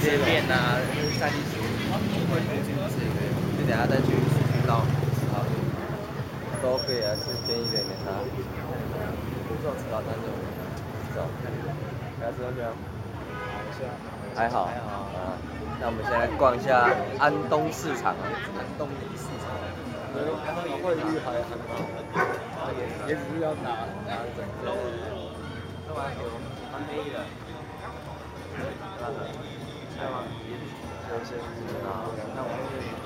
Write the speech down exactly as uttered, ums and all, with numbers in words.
切面啊，三地食物，会推荐这个，就等下再去市区绕好，都可以啊，吃便宜的也没差。这种吃早餐就走，要吃东西吗？还好，还好啊。那我们先来逛一下安东市场啊，安东尼市场。我觉得汇率还很好，也也只是要拿拿整个，干嘛有蛮便宜的，对吗？有些啊，那我们